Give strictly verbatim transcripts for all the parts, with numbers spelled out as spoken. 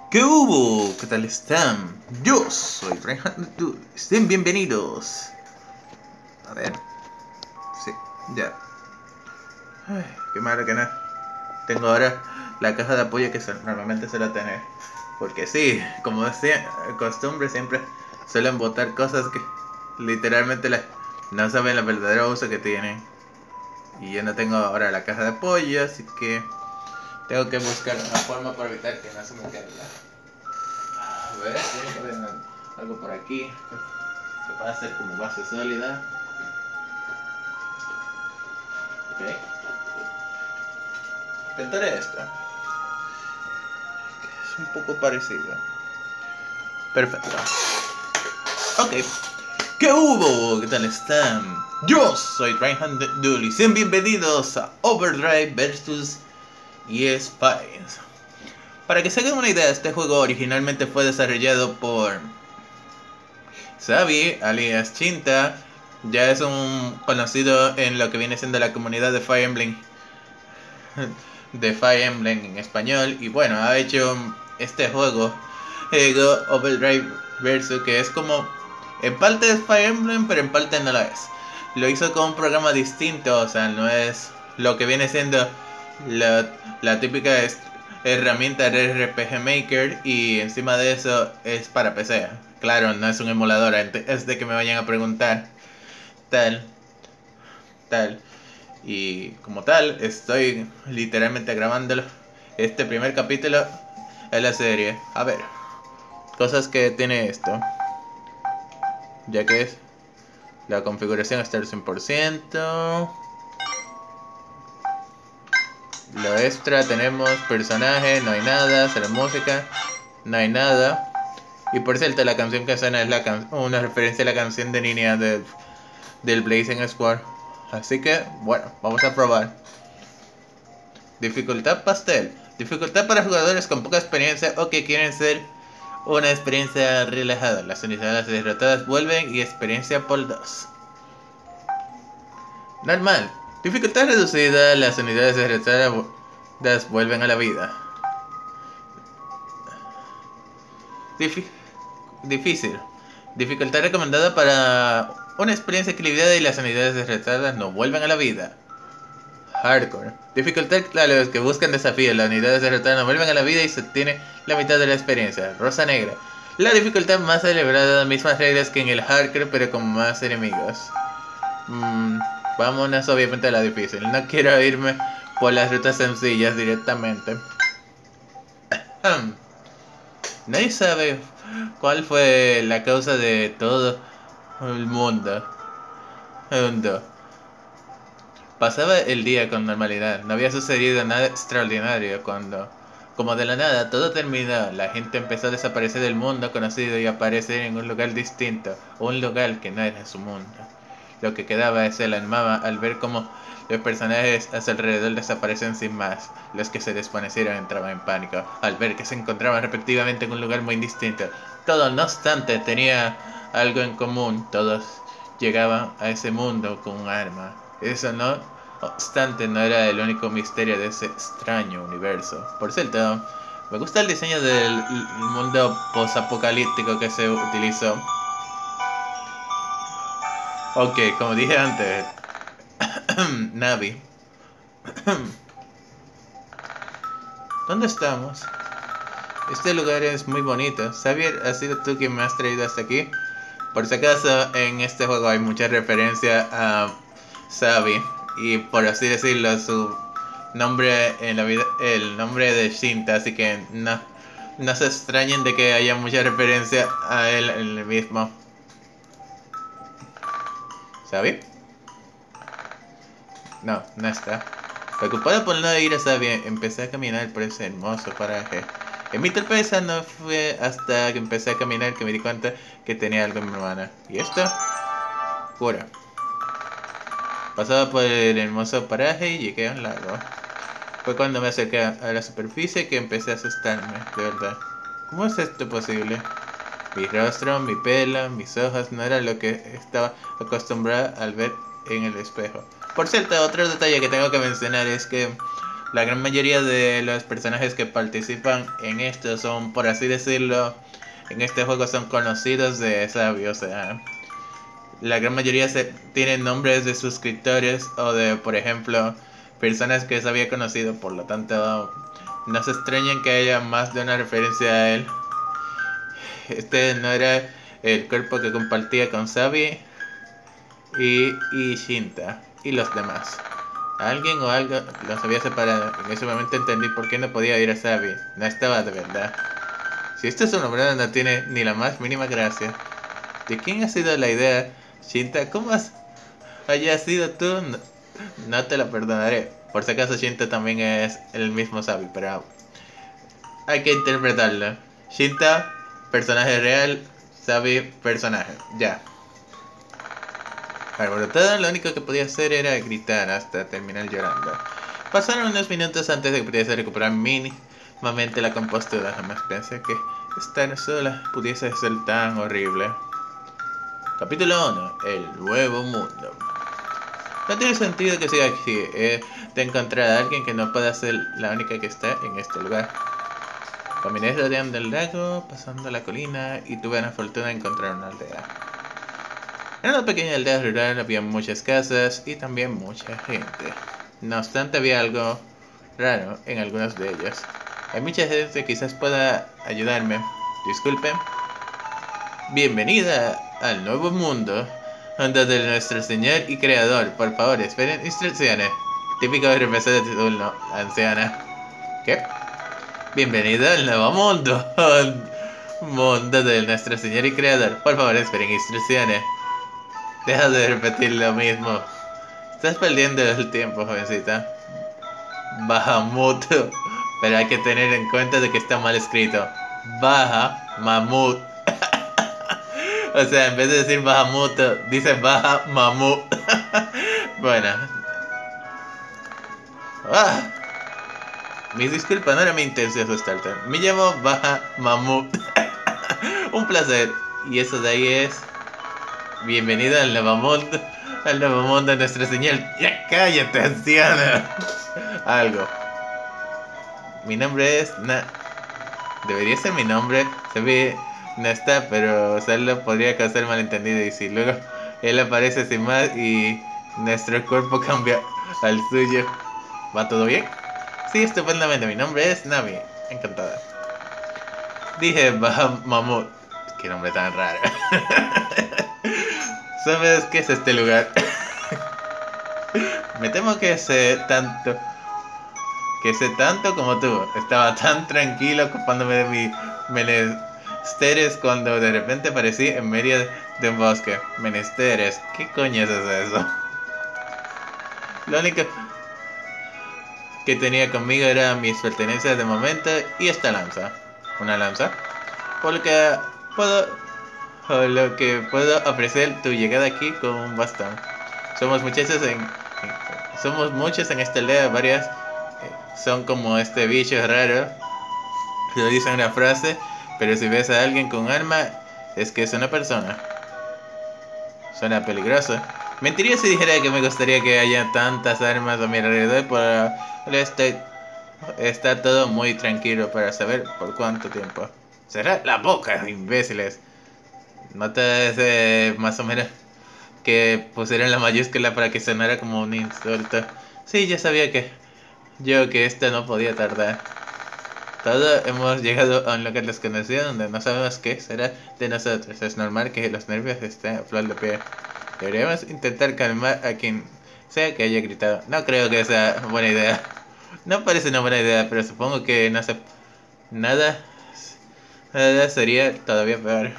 ¿Qué hubo? ¿Qué tal están? Yo soy Reinhardt. Estén bienvenidos. A ver. Sí, ya. Ay, qué malo que no. Tengo ahora la caja de apoyo que normalmente suelo tener. Porque sí, como es costumbre, siempre suelen botar cosas que literalmente la, no saben el verdadero uso que tienen. Y yo no tengo ahora la caja de apoyo, así que tengo que buscar una forma para evitar que no se me caiga. A ver, tiene que haber algo por aquí que pueda ser como base sólida. Ok. Intentaré esto. Es un poco parecido. Perfecto. Ok. ¿Qué hubo? ¿Qué tal están? Yo soy Reinhardt y sean bienvenidos a Overdrive versus eSpies. Para que se hagan una idea, este juego originalmente fue desarrollado por Xavi, alias Chinta. Ya es un conocido en lo que viene siendo la comunidad de Fire Emblem de Fire Emblem en español. Y bueno, ha hecho este juego Ego Overdrive Versus, que es como en parte es Fire Emblem, pero en parte no lo es. Lo hizo con un programa distinto, o sea, no es lo que viene siendo la, la típica herramienta de R P G Maker, y encima de eso es para P C. Claro, no es un emulador, es de que me vayan a preguntar tal, tal. Y como tal, estoy literalmente grabándolo, este primer capítulo de la serie. A ver, cosas que tiene esto, ya que es la configuración está al cien por ciento. Lo extra tenemos personaje, no hay nada. Solo música, no hay nada. Y por cierto, la canción que suena es la can una referencia a la canción de Ninia del, del Blazing Square. Así que, bueno, vamos a probar. Dificultad pastel. Dificultad para jugadores con poca experiencia o que quieren ser una experiencia relajada. Las unidades derrotadas vuelven y experiencia por dos. Normal. Dificultad reducida. Las unidades derrotadas vuelven a la vida. Dif difícil. Dificultad recomendada para una experiencia equilibrada y las unidades derrotadas no vuelven a la vida. Hardcore. Dificultad a los que buscan desafíos. Las unidades derrotadas no vuelven a la vida y se obtiene la mitad de la experiencia. Rosa negra. La dificultad más celebrada, mismas reglas que en el hardcore, pero con más enemigos. Mm, vámonos obviamente a la difícil. No quiero irme por las rutas sencillas directamente. Nadie sabe cuál fue la causa de todo el mundo. mundo. Pasaba el día con normalidad, no había sucedido nada extraordinario cuando, como de la nada, todo terminó. La gente empezó a desaparecer del mundo conocido y a aparecer en un lugar distinto, un lugar que no era su mundo. Lo que quedaba es el alma al ver cómo los personajes a su alrededor desaparecen sin más. Los que se desvanecieron entraban en pánico al ver que se encontraban respectivamente en un lugar muy distinto. Todo, no obstante, tenía algo en común. Todos llegaban a ese mundo con un arma. Eso no obstante no era el único misterio de ese extraño universo. Por cierto, me gusta el diseño del mundo post-apocalíptico que se utilizó. Ok, como dije antes, Navi. ¿Dónde estamos? Este lugar es muy bonito. Xavier, ¿has sido tú quien me has traído hasta aquí? Por si acaso, en este juego hay mucha referencia a Xavi, y por así decirlo, su nombre en la vida, el nombre de Shinta, así que no, no se extrañen de que haya mucha referencia a él en el mismo. ¿Xavi? No, no está. Preocupado por no ir a Xavi, empecé a caminar por ese hermoso paraje. En mi torpeza no fue hasta que empecé a caminar que me di cuenta que tenía algo en mi mano. ¿Y esto? Cura. Pasaba por el hermoso paraje y llegué a un lago. Fue cuando me acerqué a la superficie que empecé a asustarme, de verdad. ¿Cómo es esto posible? Mi rostro, mi pelo, mis ojos no era lo que estaba acostumbrada al ver en el espejo. Por cierto, otro detalle que tengo que mencionar es que La gran mayoría de los personajes que participan en esto son, por así decirlo, en este juego son conocidos de Sabi, o sea, la gran mayoría se, tienen nombres de suscriptores o de, por ejemplo, personas que se había conocido, por lo tanto, no se extrañen que haya más de una referencia a él. Este no era el cuerpo que compartía con Sabi y, y Shinta y los demás. Alguien o algo los había separado. En ese momento entendí por qué no podía ir a Sabi. No estaba de verdad. Si esto es un nombre, no tiene ni la más mínima gracia. ¿De quién ha sido la idea, Shinta? ¿Cómo has... haya sido tú? No, no te lo perdonaré. Por si acaso Shinta también es el mismo Sabi, pero hay que interpretarlo. Shinta, personaje real. Sabi, personaje. Ya. Alborotada, lo único que podía hacer era gritar hasta terminar llorando. Pasaron unos minutos antes de que pudiese recuperar mínimamente la compostura. Jamás pensé que estar sola pudiese ser tan horrible. Capítulo uno. El nuevo mundo. No tiene sentido que siga aquí. Eh, de encontrar a alguien que no pueda ser la única que está en este lugar. Caminé rodeando el lago, pasando la colina y tuve la fortuna de encontrar una aldea. En una pequeña aldea rural había muchas casas y también mucha gente. No obstante, había algo raro en algunos de ellos. Hay mucha gente que quizás pueda ayudarme. Disculpen. Bienvenida al nuevo mundo, donde nuestro Señor y Creador. Por favor, esperen instrucciones. Típico R P C de turno, anciana. ¿Qué? Bienvenida al nuevo mundo, mundo de nuestro Señor y Creador. Por favor, esperen instrucciones. Deja de repetir lo mismo. Estás perdiendo el tiempo, jovencita. Bahamut. Pero hay que tener en cuenta de que está mal escrito. Baja Mamut. O sea, en vez de decir Bahamut, dice Baja Mamut. Bueno. Ah. Mis disculpas, no era mi intención asustarte. Me llamo Baja Mamut. Un placer. Y eso de ahí es... Bienvenida al nuevo mundo, al nuevo mundo de nuestro Señor. Ya cállate, anciana. Algo. Mi nombre es... Na... Debería ser mi nombre. Se ve... No está, pero usarlo podría causar malentendido. Y si luego él aparece sin más y nuestro cuerpo cambia al suyo. ¿Va todo bien? Sí, estupendamente. Mi nombre es Nami. Encantada. Dije Bahamut. Qué nombre tan raro. ¿Sabes qué es este lugar? Me temo que sé tanto Que sé tanto como tú. Estaba tan tranquilo ocupándome de mis menesteres cuando de repente aparecí en medio de un bosque. Menesteres, ¿qué coño es eso? Lo único que tenía conmigo era mis pertenencias de momento y esta lanza. ¿Una lanza? Porque puedo... O lo que puedo apreciar tu llegada aquí con un bastón. Somos muchachos en, en somos muchos en esta aldea. Varias eh, son como este bicho raro que dicen una frase, pero si ves a alguien con arma es que es una persona. Suena peligroso. Mentiría si dijera que me gustaría que haya tantas armas a mi alrededor, pero este, está todo muy tranquilo para saber por cuánto tiempo. Cerrad la boca, imbéciles. Notas eh, más o menos que pusieron la mayúscula para que sonara como un insulto. Sí, ya sabía que yo que esto no podía tardar. Todos hemos llegado a un lugar desconocido donde no sabemos qué será de nosotros. Es normal que los nervios estén a flor de piel. Deberíamos intentar calmar a quien sea que haya gritado. No creo que sea buena idea. No parece una buena idea, pero supongo que no sé. Nada, nada sería todavía peor.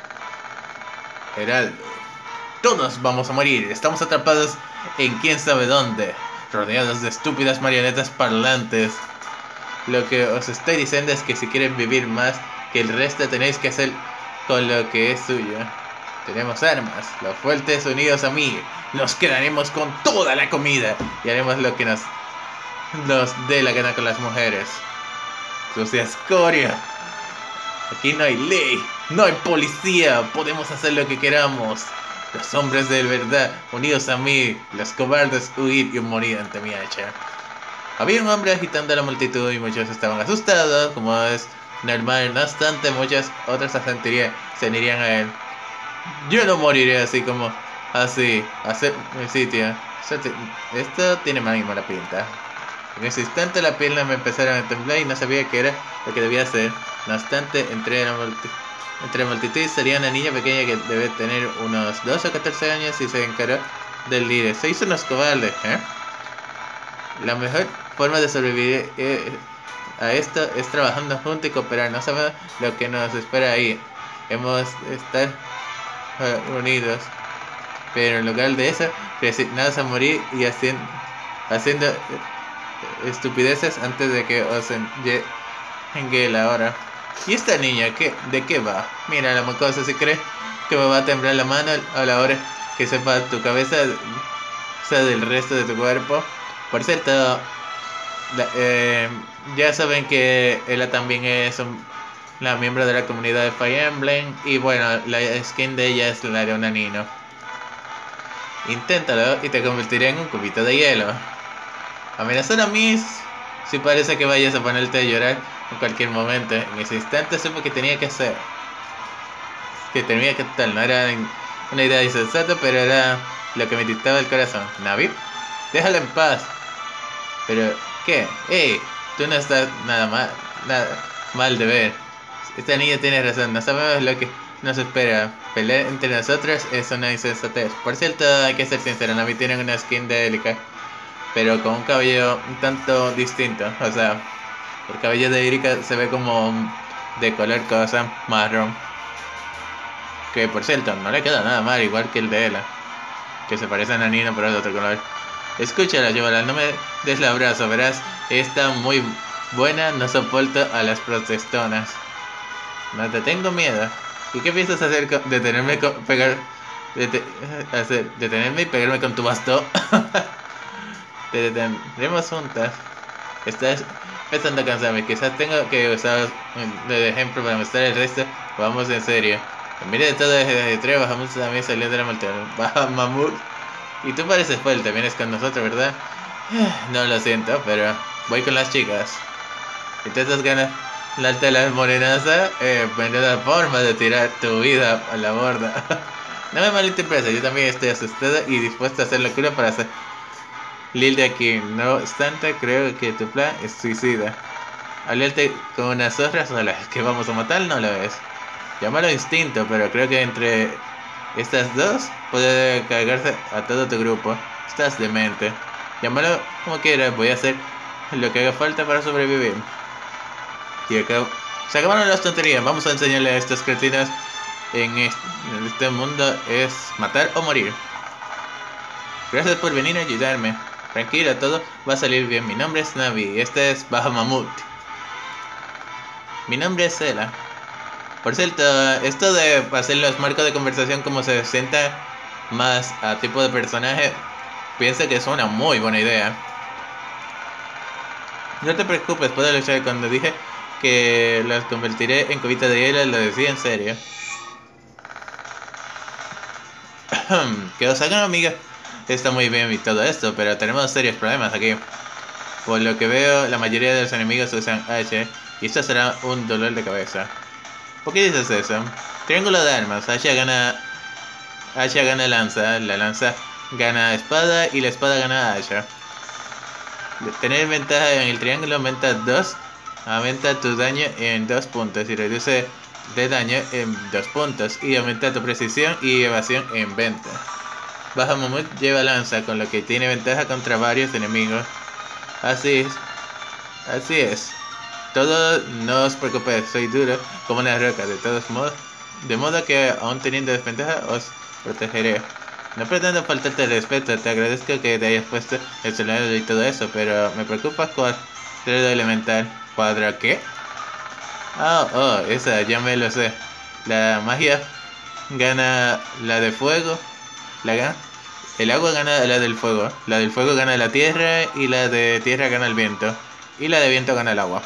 Heraldo. Todos vamos a morir. Estamos atrapados en quién sabe dónde, rodeados de estúpidas marionetas parlantes. Lo que os estoy diciendo es que si quieren vivir más que el resto tenéis que hacer con lo que es suyo. Tenemos armas, los fuertes unidos a mí. Nos quedaremos con toda la comida y haremos lo que nos, nos dé la gana con las mujeres. Sucia escoria. Aquí no hay ley, no hay policía, podemos hacer lo que queramos. Los hombres de verdad, unidos a mí, los cobardes huir y morir ante mi hacha. Había un hombre agitando a la multitud y muchos estaban asustados, como es normal. No obstante, muchas otras se sentirían, se unirían a él. Yo no moriré así como así, hacer mi sitio. Esto tiene muy mala pinta. En ese instante las piernas me empezaron a temblar y no sabía qué era lo que debía hacer. No obstante, entre la, multi entre la multitud salía una niña pequeña que debe tener unos doce o catorce años y se encaró del líder. Se hizo unos cobardes, ¿eh? La mejor forma de sobrevivir eh, a esto es trabajando juntos y cooperar. No sabemos lo que nos espera ahí. Hemos de estar uh, unidos. Pero en lugar de eso, resignados a morir y haciendo, haciendo estupideces antes de que os llegue la hora. ¿Y esta niña qué, de qué va? Mira la mocosa, si cree que me va a temblar la mano a la hora que sepa tu cabeza, o sea, del resto de tu cuerpo. Por cierto, la, eh, ya saben que ella también es un, la miembro de la comunidad de Fire Emblem. Y bueno, la skin de ella es la de una Nino. Inténtalo y te convertiré en un cubito de hielo. Amenazar a mí si parece que vayas a ponerte a llorar en cualquier momento. En ese instante supe que tenía que hacer. Que tenía que tal, no era una idea insensata, pero era lo que me dictaba el corazón. Navi, déjala en paz. Pero, ¿qué? ¡Ey! Tú no estás nada mal, nada mal de ver. Esta niña tiene razón, no sabemos lo que nos espera. Pelear entre nosotros es una insensatez. Por cierto, hay que ser sincero, Navi tiene una skin de Erika, pero con un cabello un tanto distinto. O sea, el cabello de Erika se ve como de color cosa marrón. Que por cierto, no le queda nada mal, igual que el de Ella, que se parece a Nanino pero es de otro color. Escúchala, llévala, no me des el abrazo, verás, está muy buena, no soporto a las protestonas. No te tengo miedo. ¿Y qué piensas hacer con detenerme con pegar dete, hacer detenerme y pegarme con tu bastón? Te detendremos juntas. Estás empezando a cansarme, quizás tengo que usar de ejemplo para mostrar el resto. Vamos en serio. En medio de todo el tren bajamos también saliendo de la montaña. Baja Mamut. Y tú pareces fuerte, vienes con nosotros, ¿verdad? No lo siento, pero voy con las chicas. Y te das ganas la tela morenaza, eh, menuda forma de tirar tu vida a la borda. No me malinterpretes, yo también estoy asustada y dispuesta a hacer locura para hacer Lil de aquí. No obstante, creo que tu plan es suicida. Hablarte con unas zorras solas que vamos a matar no lo es. Llámalo instinto, pero creo que entre estas dos puede cargarse a todo tu grupo. Estás demente. Llámalo como quieras, voy a hacer lo que haga falta para sobrevivir. Y acá se acabaron las tonterías. Vamos a enseñarle a estos cretinos en este mundo es matar o morir. Gracias por venir a ayudarme. Tranquila, todo va a salir bien. Mi nombre es Navi y este es Bahamut. Mi nombre es Ella. Por cierto, esto de hacer los marcos de conversación como se sienta más a tipo de personaje, pienso que es una muy buena idea. No te preocupes, puedo luchar. Cuando dije que los convertiré en cubitas de hielo, lo decía en serio. Que os hagan amiga está muy bien y todo esto, pero tenemos serios problemas aquí. Por lo que veo, la mayoría de los enemigos usan H, y esto será un dolor de cabeza. ¿Por qué dices eso? Triángulo de armas. H gana H gana lanza, la lanza gana espada y la espada gana H. Tener ventaja en el triángulo aumenta dos, aumenta tu daño en dos puntos y reduce de daño en dos puntos y aumenta tu precisión y evasión en veinte. Bahamut lleva lanza, con lo que tiene ventaja contra varios enemigos. Así es, así es. Todo, no os preocupéis, soy duro como una roca, de todos modos, de modo que aún teniendo desventaja os protegeré. No pretendo faltarte el respeto, te agradezco que te hayas puesto el celular y todo eso, pero me preocupa cuadro elemental. ¿Cuadra qué? Ah, oh, oh, esa ya me lo sé. La magia gana la de fuego, la gana. El agua gana la del fuego, la del fuego gana la tierra y la de tierra gana el viento y la de viento gana el agua.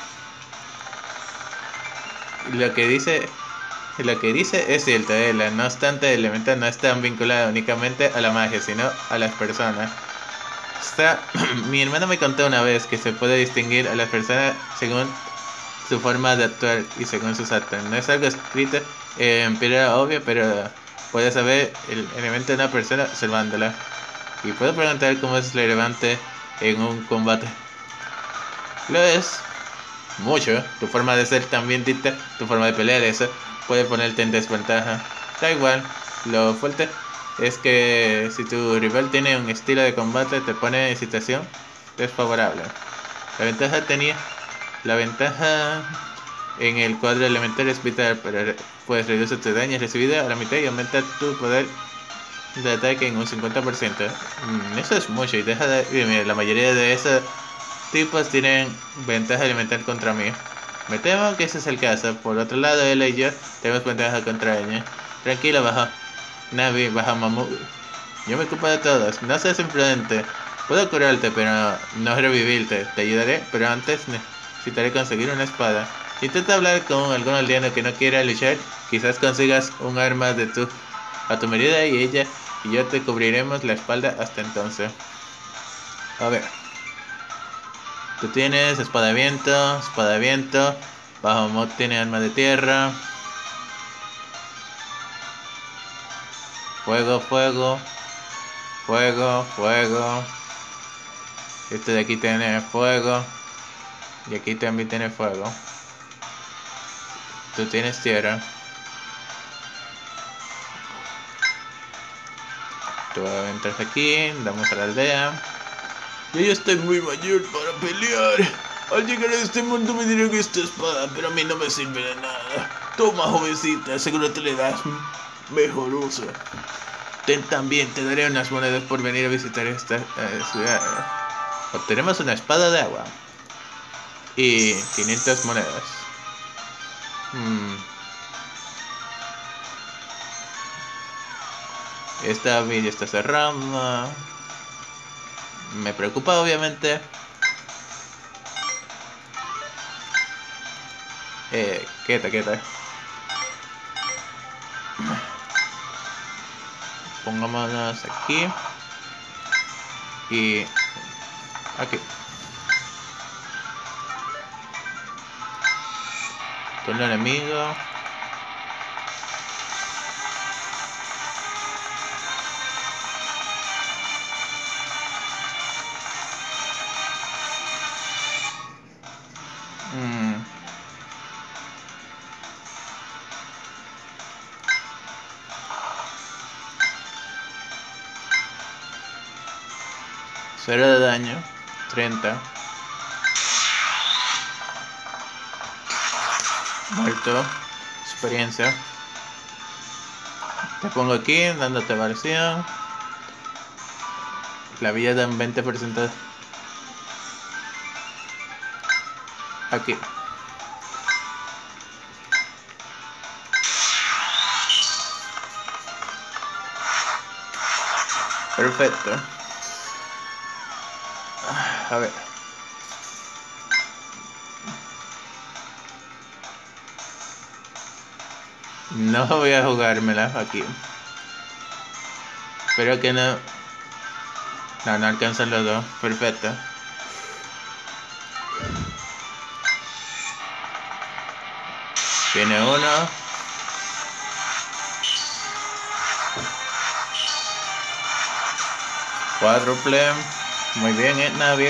Lo que dice, lo que dice es cierto, eh, la, no obstante el elemento no está vinculado únicamente a la magia, sino a las personas. Está, mi hermano me contó una vez que se puede distinguir a las personas según su forma de actuar y según sus actos. No es algo escrito en piedra obvio, pero puedes saber el elemento de una persona observándola. Y puedo preguntar cómo es relevante en un combate. Lo es mucho. Tu forma de ser también dicta tu forma de pelear. Eso puede ponerte en desventaja. Da igual. Lo fuerte es que si tu rival tiene un estilo de combate, te pone en situación desfavorable. La ventaja tenía. La ventaja en el cuadro elemental es vital, pero pues reduce tu daño recibido a la mitad y aumenta tu poder de ataque en un cincuenta por ciento. Mm, eso es mucho y deja de... Y mira, la mayoría de esos tipos tienen ventaja elemental contra mí. Me temo que ese es el caso. Por otro lado, él y yo tenemos ventaja contra ella. Tranquila, baja. Navi, baja Mamu. Yo me ocupo de todos. No seas imprudente. Puedo curarte, pero no revivirte. Te ayudaré, pero antes necesitaré conseguir una espada. Intenta hablar con algún aldeano que no quiera luchar. Quizás consigas un arma de tu a tu medida y ella y yo te cubriremos la espalda hasta entonces. A ver. Tú tienes espada de viento, espada de viento. Bahamut tiene arma de tierra. Fuego, fuego. Fuego, fuego. Este de aquí tiene fuego. Y aquí también tiene fuego. Tú tienes tierra. Tú entras aquí, damos a la aldea. Yo ya estoy muy mayor para pelear. Al llegar a este mundo me dirán que esta espada, pero a mí no me sirve de nada. Toma, jovencita, seguro te le das mejor uso. Ten también, te daré unas monedas por venir a visitar esta eh, ciudad. Obtenemos una espada de agua. Y quinientas monedas. Hmm. Esta villa está cerrada. Me preocupa obviamente. Eh, quieta, quieta. Pongámonos aquí. Y aquí. Turno enemigo. Mm. Cero de daño. treinta. Muerto. Experiencia. Te pongo aquí, dándote variación. La villa da un veinte por ciento. Aquí. Perfecto. A ver. No voy a jugármela aquí. Espero que no... No, no alcanzan los dos. Perfecto. Tiene uno. Cuádruple. Muy bien, eh, Navi.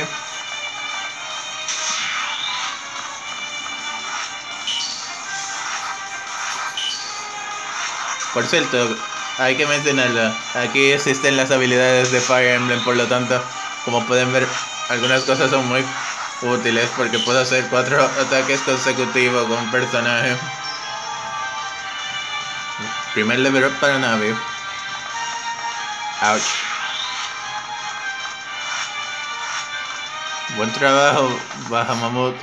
Por cierto, hay que mencionarlo. Aquí existen las habilidades de Fire Emblem, por lo tanto, como pueden ver, algunas cosas son muy útiles porque puedo hacer cuatro ataques consecutivos con un personaje. Primer level up para Navi. Ouch. Buen trabajo, Bahamut.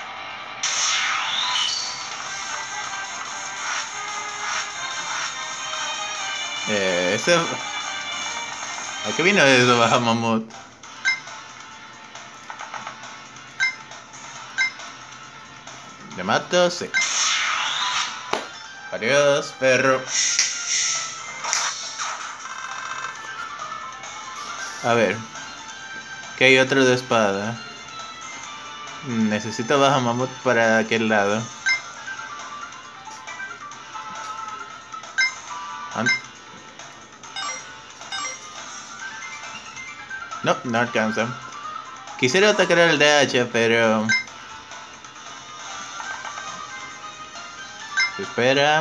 Eh, ese... ¿A qué vino eso, Bahamut? ¿Le mato? Sí. Adiós, perro. A ver. Que hay otro de espada. Necesito baja mamut para aquel lado. An no, no alcanza. Quisiera atacar al D H, pero... Espera.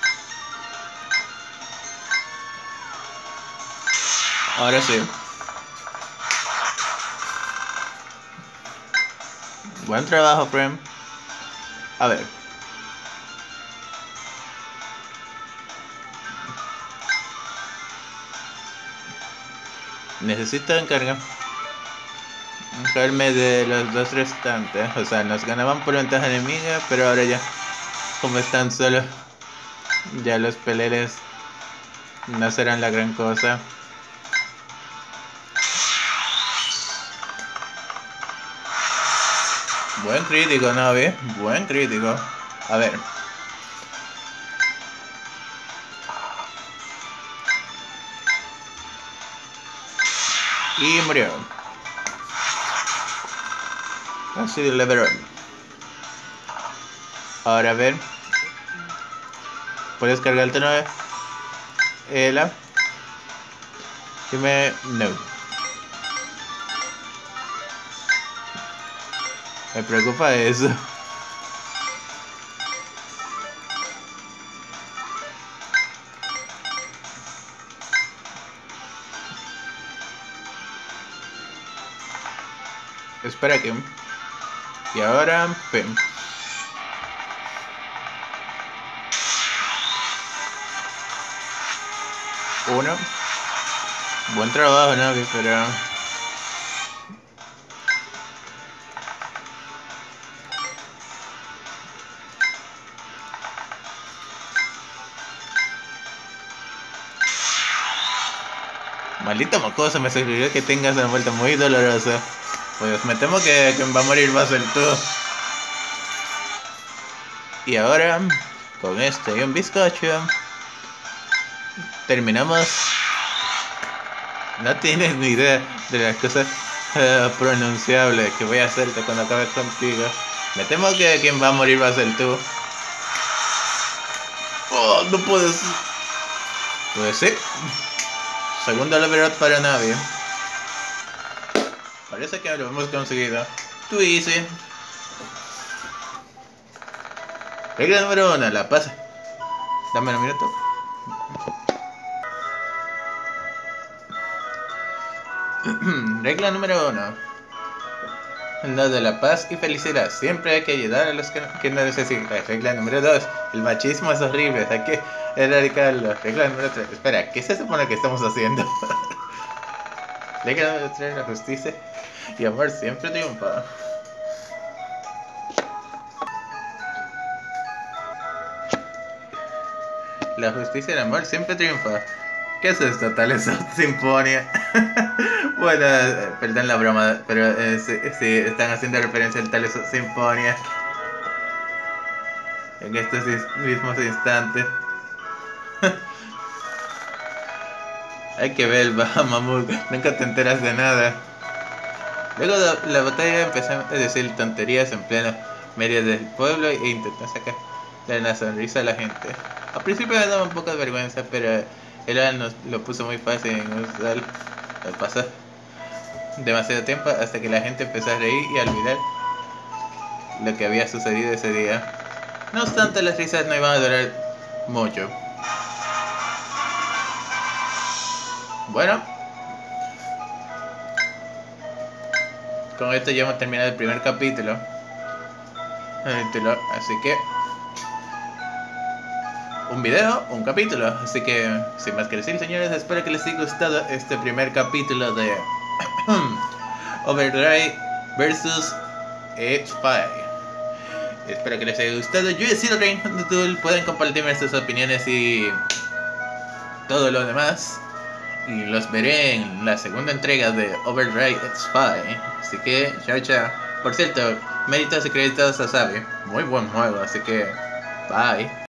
Ahora sí. Buen trabajo, Frem. A ver. Necesito encargar. Encargarme de los dos restantes. O sea, nos ganaban por ventaja enemiga, pero ahora ya, como están solos, ya los peleles no serán la gran cosa. Buen crítico, Navi. Buen crítico. A ver. Y murió. Así de level up. Ahora a ver. ¿Puedes cargar el nueve? Ela. Dime no. Me preocupa eso. Espera que... Y ahora... Pim. Uno. Buen trabajo, Navi, pero... Maldita mocosa, me sugirió que tengas una vuelta muy dolorosa. Pues me temo que quien va a morir va a ser tú. Y ahora, con esto y un bizcocho, terminamos. No tienes ni idea de las cosas uh, pronunciables que voy a hacerte cuando acabe contigo. Me temo que quien va a morir va a ser tú. Oh, no puedes. Pues sí. Segundo level up para Navi. Parece que lo hemos conseguido. Too easy. Regla número uno, la paz. Dame un minuto. Regla número uno. Lo de la paz y felicidad. Siempre hay que ayudar a los que, que no necesitan. Regla número dos. El machismo es horrible. Hay que erradicarlo. Regla número tres. Espera, ¿qué se supone que estamos haciendo? Regla número tres. La justicia y amor siempre triunfa. La justicia y el amor siempre triunfa. ¿Qué es esto? Tal es Sinfonia. Bueno, perdón la broma, pero eh, sí, sí, están haciendo referencia al Tales of Symphonia en estos mismos instantes. Hay que ver el Bahamut, nunca te enteras de nada. Luego de la batalla empecé a decir tonterías en pleno medio del pueblo e intenté sacar la sonrisa a la gente. Al principio me daba un poco de vergüenza, pero él nos lo puso muy fácil en usar. Pasó demasiado tiempo hasta que la gente empezó a reír y a olvidar lo que había sucedido ese día. No obstante, las risas no iban a durar mucho. Bueno, con esto ya hemos terminado el primer capítulo. Así que un video, un capítulo. Así que, sin más que decir, señores, espero que les haya gustado este primer capítulo de Overdrive versus X-Five. Espero que les haya gustado. Yo he sido Rain. Pueden compartirme sus opiniones y todo lo demás. Y los veré en la segunda entrega de Overdrive X-Five. Así que, chao, chao. Por cierto, méritos y créditos a Sabe. Muy buen juego, así que, bye.